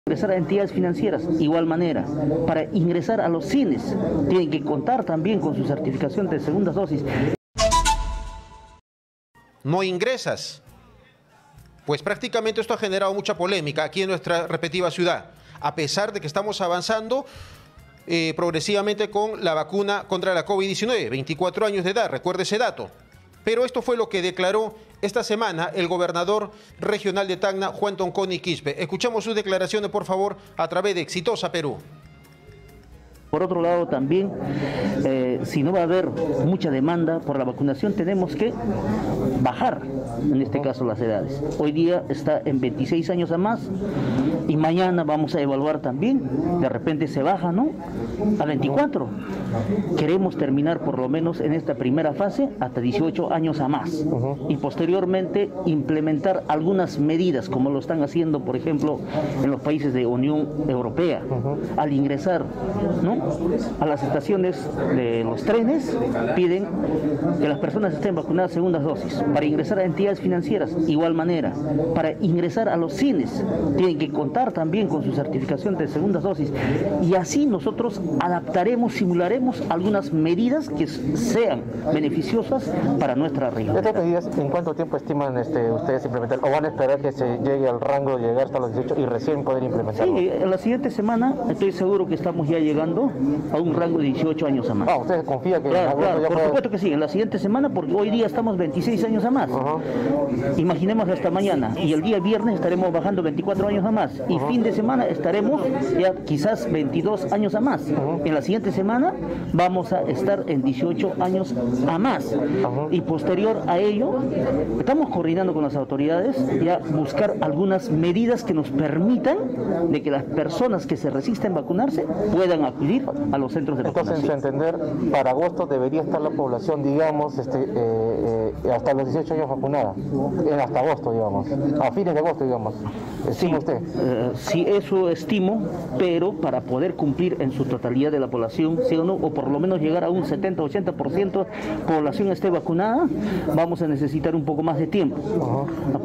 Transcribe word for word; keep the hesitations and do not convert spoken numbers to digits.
Ingresar a entidades financieras, igual manera. Para ingresar a los cines, tienen que contar también con su certificación de segunda dosis. No ingresas. Pues prácticamente esto ha generado mucha polémica aquí en nuestra respectiva ciudad, a pesar de que estamos avanzando eh, progresivamente con la vacuna contra la COVID diecinueve, veinticuatro años de edad, recuerde ese dato. Pero esto fue lo que declaró esta semana el gobernador regional de Tacna, Juan Tonconi Quispe. Escuchamos sus declaraciones, por favor, a través de Exitosa Perú. Por otro lado, también, eh, si no va a haber mucha demanda por la vacunación, tenemos que bajar, en este caso, las edades. Hoy día está en veintiséis años a más y mañana vamos a evaluar también, de repente se baja, ¿no?, a veinticuatro. Queremos terminar por lo menos en esta primera fase hasta dieciocho años a más y posteriormente implementar algunas medidas, como lo están haciendo, por ejemplo, en los países de Unión Europea, al ingresar, ¿no?, a las estaciones de los trenes, piden que las personas estén vacunadas segundas dosis. Para ingresar a entidades financieras, igual manera. Para ingresar a los cines, tienen que contar también con su certificación de segundas dosis. Y así nosotros adaptaremos, simularemos algunas medidas que sean beneficiosas para nuestra región. ¿Estas medidas en cuánto tiempo estiman este, ustedes implementar? ¿O van a esperar que se llegue al rango de llegar hasta los dieciocho y recién poder implementarlo? Sí, en la siguiente semana estoy seguro que estamos ya llegando a un rango de dieciocho años a más. Ah, ¿ustedes confían que...? Claro, claro, ya por puede... supuesto que sí, en la siguiente semana, porque hoy día estamos veintiséis años a más. Uh-huh. Imaginemos hasta mañana, y el día viernes estaremos bajando veinticuatro años a más, y uh-huh. fin de semana estaremos ya quizás veintidós años a más. Uh-huh. En la siguiente semana vamos a estar en dieciocho años a más. Uh-huh. Y posterior a ello, estamos coordinando con las autoridades ya buscar algunas medidas que nos permitan de que las personas que se resisten a vacunarse puedan acudir a los centros de vacunación. Entonces, en su entender, para agosto debería estar la población, digamos, este, eh, eh, hasta los dieciocho años vacunada, en hasta agosto, digamos, a fines de agosto, digamos. ¿Estima sí, usted? Eh, sí, eso estimo, pero para poder cumplir en su totalidad de la población, ¿sí o no?, o por lo menos llegar a un setenta ochenta por ciento población esté vacunada, vamos a necesitar un poco más de tiempo. Uh-huh.